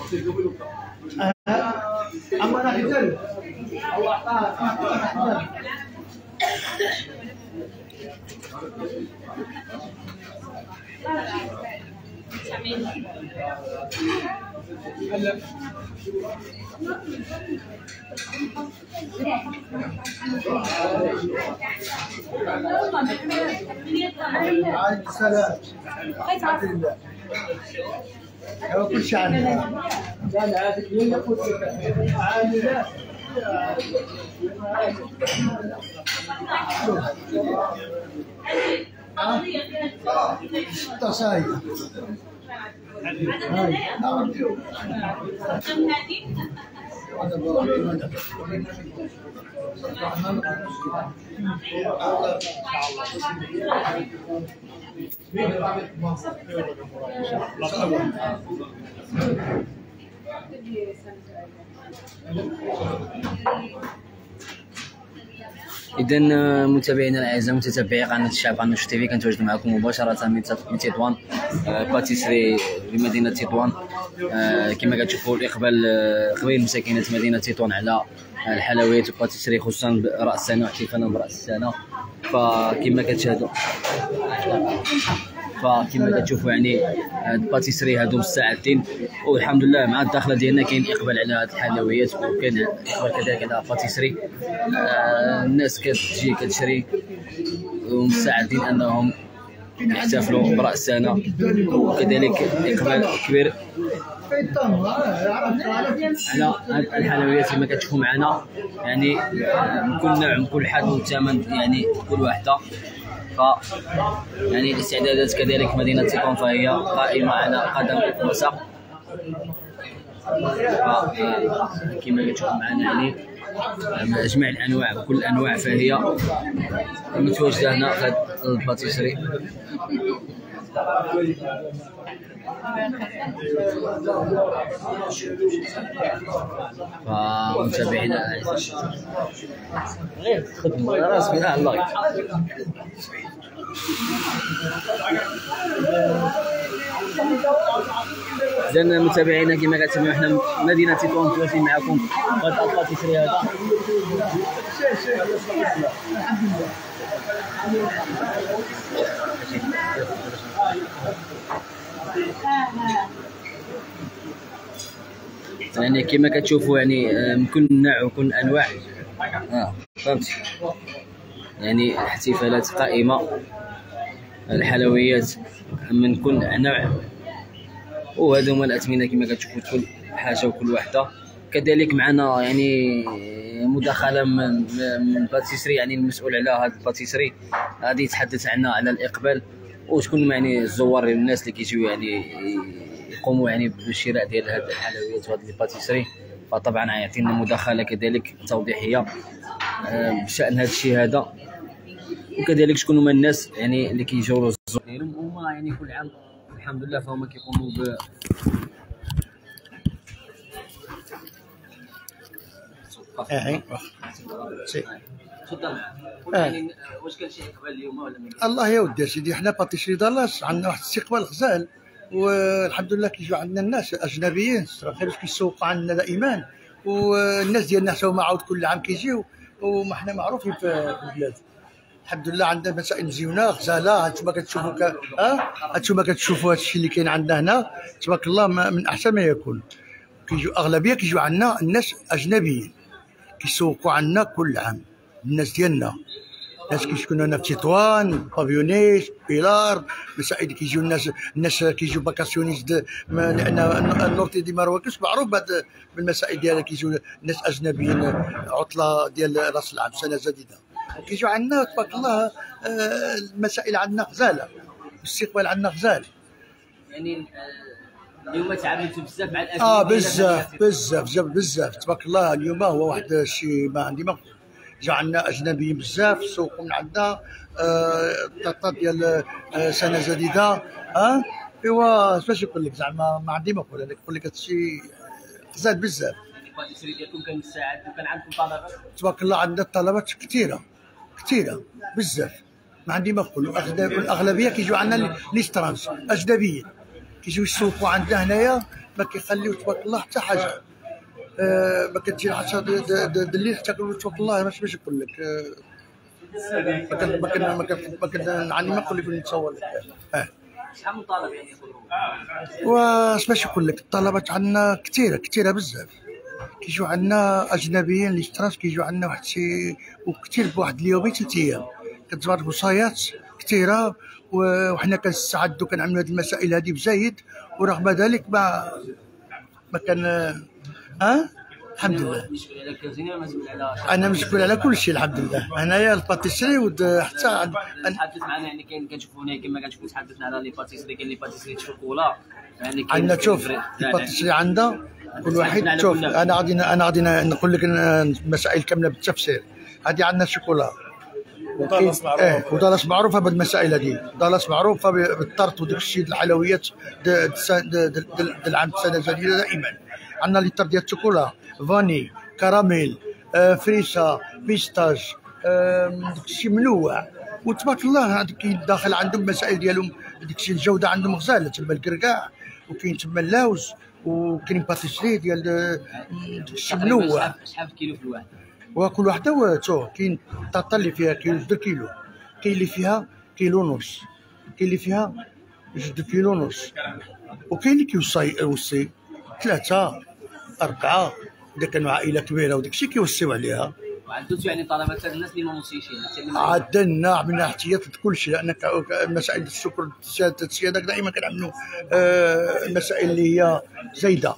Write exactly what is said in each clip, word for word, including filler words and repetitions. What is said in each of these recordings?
السلام. الحمد لله. هو كل شيء عندنا. لا لا هذيك هي قلت لك. عامله. ستة صاير. إذا متابعينا الاعزاء متابعي قناه الشعب قناه شوف تيفي كنتواجد معكم مباشره من تطوان باتيسري بمدينه تطوان. كما كتشوفوا الاقبال قبيل مساكنه مدينه تطوان على الحلويات وباتيسري خصوصا براس السنه احتفالا براس السنه. فكما كتشاهدوا فكما كتشوفوا يعني هاد الباتيسري هادو مستعدين، والحمد لله مع الداخله ديالنا كاين اقبال على هاد الحلويات وكاين اقبال كذلك على الباتيسري. آه الناس كتجي كتشري ومستعدين انهم يحتفلوا براس السنه، وكذلك اقبال كبير على الحلويات كما كتشوفوا معنا، يعني من كل نوع من كل حد والثمن يعني كل واحده. ف يعني الاستعدادات كذلك مدينه تطوان فهي قائمه على قدم وساق. كما كتشوفوا معنا يعني جميع الانواع وكل الانواع فهي متواجده هنا في الباتيسري. فمتابعينا الاعزاء غير تخدموا على راسك على الله. إذا متابعينا كما كتسمعوا حنا مدينه تطوان متواجدين معكم في هذا الباتيسري هذا. يعني كما كتشوفوا يعني من كل نوع وكل الانواع. اه فهمتي يعني الاحتفالات قائمه، الحلويات من كل نوع، وهذو هما الاثمنه كما كتشوفوا كل حاجه وكل وحده. كذلك معنا يعني مداخله من من باتيسري يعني المسؤول على هذا الباتيسري غادي يتحدث عنا على الاقبال وشكون يعني الزوار الناس اللي كيجيو يعني يقوموا يعني بالشراء ديال هذه الحلويات وهذه الباتيسري. فطبعا غيعطينا مداخله كذلك توضيحيه بشان هذا الشيء هذا، وكذلك شكون هما الناس يعني اللي كيجيو الزوار ديالهم. هما يعني كل عام الحمد لله فهم كيقوموا ب اي تفضل. يعني واش كان شي اقبال اليوم ولا من الله يا ودي سيدي، حنا باتيسري دالاس عندنا واحد الاستقبال غزال، والحمد لله كيجيو عندنا الناس اجنبيين صراحه كيسوقوا عندنا دائما، والناس ديالنا حتى هما عاود كل عام كيجيو، وما حنا معروفين في البلاد الحمد لله. عندنا مسائل مزيونه غزاله، هانتوما كتشوفوا ك... اه هانتوما كتشوفوا هذا الشيء اللي كاين عندنا هنا تبارك الله من احسن ما يكون. كيجيو اغلبيه كيجيو عندنا الناس اجنبيين كيسوقوا عندنا كل عام، الناس ديالنا الناس كيسكنوا هنا في تطوان بافيونيش بيلار مسائل كيجيو الناس الناس كيجيو باكاسيونيست، لان النورتي دي مراكش معروف بهذه بالمسائل ديالها. كيجيو ناس اجنبيين عطله ديال راس العام سنه جديده كيجيو عندنا تبارك الله. المسائل عندنا غزاله، الاستقبال عندنا غزال. يعني اليوم تعاملتوا بزاف مع الاجانب؟ اه بزاف بزاف بزاف تبارك الله. اليوم هو واحد الشيء ما عندي ما جا عندنا اجنبيين بزاف سوقوا من عندنا الطاطا ديال سنه جديده. ها ايوا باش نقول لك زعما ما عندي ما نقول لك، نقول لك هذا الشيء غزال بزاف. الباتيسري ديالكم كان مساعد وكان عندكم طلبات؟ تبارك الله عندنا طلبات كثيره كثيره بزاف، ما عندي ما نقول. الاغلبيه كيجيو عندنا ليسترانس اجنبيين كيجيو يسوقوا عندنا هنايا ما كيخليو تبارك الله حتى حاجه. آه ما كتجي العشاء الليل حتى تبارك الله باش باش نقول لك آه ما كان ما كان ما كان ما كان نعني ما نقول لك نتصور لك. اه شحال من طالب يعني يخرجوا؟ واش باش نقول لك الطلبات عندنا كثيره كثيره بزاف. كيجيو عندنا اجنبيين اللي اشتراش كيجيو عندنا واحد شي وكثير بواحد اليومين ثلاث ايام كتجبر وصايات كثيره وحنا كنستعدوا كنعملوا هذه المسائل هذه بزايد ورغم ذلك ما ما كان اه الحمد لله. انا مسؤول على كل شيء الحمد لله. هنايا الباتيسري وحتى تحدث معنا يعني كاين كنشوفوا هنا كما كنشوفوا تحدثنا على لي باتيسري كاين لي باتيسري الشوكولا يعني كاين عندنا شوف الباتيسري عندنا كل واحد شوف انا غادي انا غادي نقول لك المسائل كامله بالتفسير. هذه عندنا الشوكولا ودالاس معروفه اه ودالاس معروفه بالمسائل هذه. دالاس معروفه بالطرط وداك الشيء الحلويات العام السنه الجديده دائما. عندنا ليتر ديال الشوكولا فاني كراميل آه فريسه بيستاج آه داك الشيء منوع وتبارك الله. كاين داخل عندهم مسائل ديالهم داك الشيء الجوده عندهم غزاله تما الكركاع وكاين تما اللوز وكاين باتيسري ديال داك الشيء منوع. شحال كيلو في الواحد؟ وكل وحده شوف كاين الطاطا اللي فيها كيلو جوج كيلو كاين اللي فيها كيلو ونص كاين اللي فيها جوج كيلو ونص وكاين اللي كيوصي وصي ثلاثه اربعه اذا كانوا عائله كبيره وداك الشيء كيوصيو عليها. وعندو يعني طلبات الناس اللي ما موصيشين عندنا عملنا احتياط لكل شيء لان مسائل السكر السياده دائما كنعملوا آه المسائل اللي هي زايده.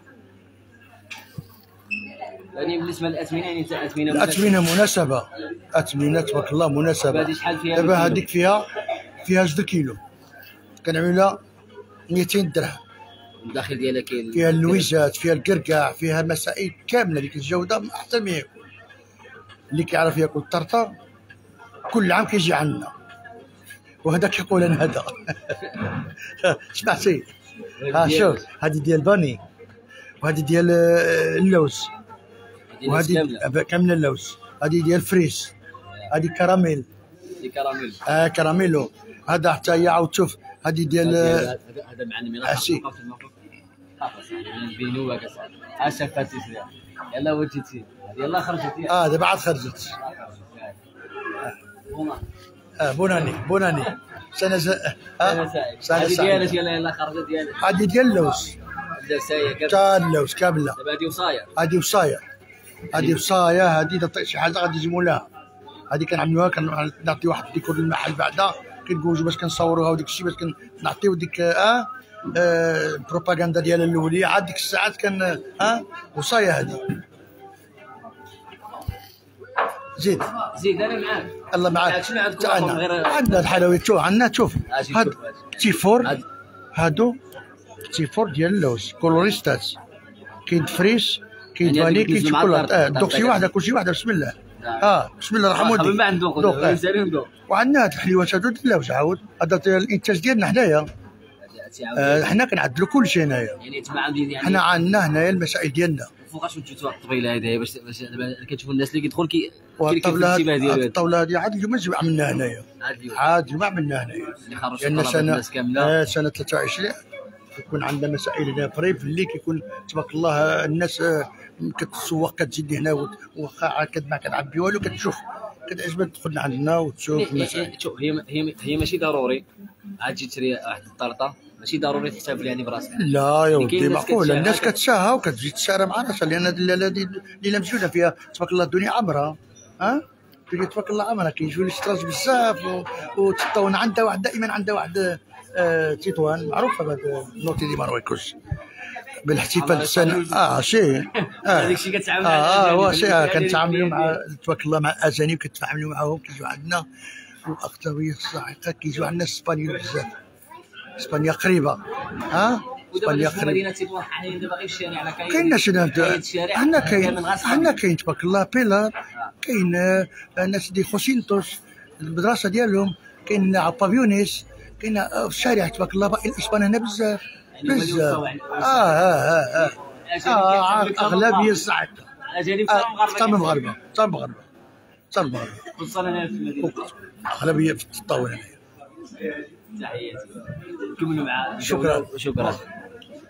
يعني بالنسبه للاثمنه يعني تاع اثمنه الاثمنه مناسبه اثمنه تبارك الله مناسبه. هذه شحال فيها؟ دابا هذيك فيها فيها جوج كيلو كنعملها مئتين درهم. الداخل ديالها كاين فيها اللويزات فيها الكركاع فيها مسائل كامله اللي الجوده احسن ما يكون. اللي كيعرف ياكل الطرطر كل عام كيجي عندنا وهذا كيقول انا هذا سمعتي. ها شوف هذه ديال باني وهذه ديال اللوز وهذه كامله اللوز. هذه ديال فريس هذه كراميل دي كراميل اه كراميلو. هذا حتى هي عاود شوف هذه ديال هذا معلم يلاه عسي بينو وكاس عشا فاتي يلا وجيتي يلا خرجتي اه دابا عاد خرجت. اه بوناني بوناني سنه ز... اه سنه ديالك يلا يلا خرجت ديالك. هذه ديال اللوز كامله اللوز كامله. دابا هذه وصايه هذه وصايه هذه وصايه هذه تعطي شي حاجه غادي يجيبوا لها. هذه كنعملوها كنعطي واحد الديكور للمحل بعدا كنقولوا باش كنصوروها وديك الشيء باش كنعطيو ديك اه, آه البروباغندا ديالها الاوليه عاد ديك الساعات كان اه وصايه هذه. زيد زيد انا معاك الله معاك. شنو عندكم غير عندنا الحلويات شوف عندنا شوف هاد تيفور هادو تيفور ديال اللوز كولوريستات كاين فريش كاين فاني كاين شوكولاط. اه دوك شي واحده كلشي واحده بسم الله. اه بسم الله الرحمن الرحيم. من بعد ندوق وعندنا هاد الحلويات هادو ديال اللوز عاود هذا الانتاج ديالنا حنايا. آه حنا كنعدلوا كل شيء هنايا يعني تبع يعني حنا عندنا هنايا المسائل ديالنا. فوقاش وجدتوا الطبيله هذه باش باش كتشوفوا الناس اللي كيدخل كي الطاوله الطاوله هذه عاد اليوم الجمعه عملناها هنايا عاد الجمعه عملناها هنايا لان سنه آه سنه ثلاثة وعشرين كيكون عندنا مسائل هنا فريف اللي كيكون تبارك الله الناس آه كتسوق كتزيد هنا واخا عاد كتباع كتعبي والو كتشوف كتعجبك تدخل عندنا وتشوف المسائل. شوف هي هي هي ماشي ضروري عاد تجي تشري واحد الطرطه ماشي ضروري تحتفل يعني براسك. لا يا ودي معقول الناس كتشاها وكتجي تشارى مع راسها لان هذه الليله مزيونه فيها تبارك الله الدنيا عامره. ها الدنيا تبارك الله عامره كيجيو لي شطراج بزاف وتطون عندها واحد دائما عندها واحد آه تطوان معروفه بهذا النوتي دي مارويكوس بالاحتفال السنه اه شي هذاك الشيء كتعامل اه اه شي كنتعاملوا مع تبارك الله مع الاجانب كتعاملوا معاهم كيجيو عندنا والاغلبيه الصاعقه كيجيو عندنا الاسبانيول بزاف. اسبانيا قريبه ها اسبانيا قريبه. مدينه تطوان حاليا دابا غير الشارع على كاين كاين شنو عندنا كاين عندنا كاين تبارك الله بيلار كاين الناس دي خوسينتوس المدرسه ديالهم كاين بافيونيس كاين في الشارع تبارك الله باقي الاسبان هنا بزاف بزاف. اه اه اه اه اغلبيه الصاعقه اجانب حتى المغاربه حتى المغاربه حتى المغاربه خصوصا هنا في المدينه اغلبيه في التطاول هنايا. تحياتي كملوا مع شكرا شكرا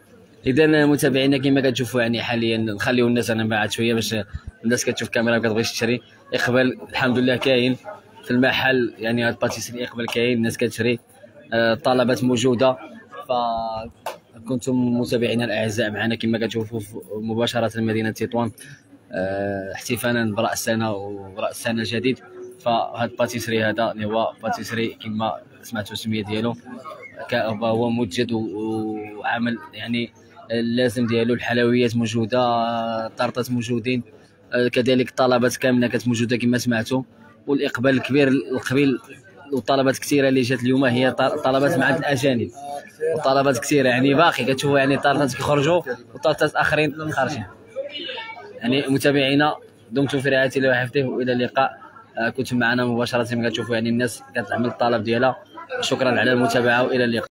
اذا متابعينا كما كتشوفوا يعني حاليا نخليو الناس انا بعد شويه باش الناس كتشوف الكاميرا وكتبغيش تشري. اقبال الحمد لله كاين في المحل، يعني هاد الباتيسري اقبال كاين، الناس كتشري، الطلبات موجوده. فكنتم متابعينا الاعزاء معنا كما كتشوفوا مباشره من مدينه تطوان احتفالا براس سنه وراس سنه جديد. فهاد الباتيسري هذا اللي هو باتيسري كما سمعتوا السميه ديالو هو متجد وعمل يعني اللازم ديالو. الحلويات موجوده، الطرطات موجودين، كذلك الطلبات كامله كانت موجوده كما سمعتوا. والاقبال الكبير القبيل وطلبات كثيره اللي جات اليوم هي طلبات مع الاجانب، وطلبات كثيره يعني باقي كتشوفوا يعني طرطات كيخرجوا وطرطات اخرين خارجين. يعني متابعينا دمتم في رعايه الله وحفظه، والى اللقاء. كنتم معنا مباشره كما كتشوفوا يعني الناس كتعمل الطلب ديالها. شكرا على المتابعه والى اللقاء.